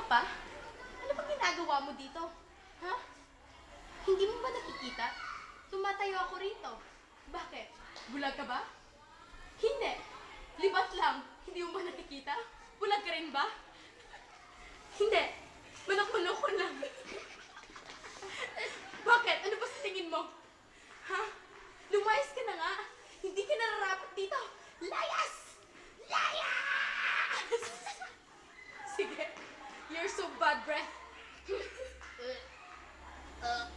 pa? Ano bang ginagawa mo dito? Ha? Hindi mo ba nakikita? Tumatayo ako rito. Bakit? Bulag ka ba? Hindi. Libat lang. Hindi mo ba nakikita? Bulag ka rin ba? Hindi. Manok-manok ko lang. Bakit? Ano ba sa tingin mo? Ha? Lumayas ka na nga. Hindi ka nararapat dito. Layas! Layas! Sige. You're so bad breath.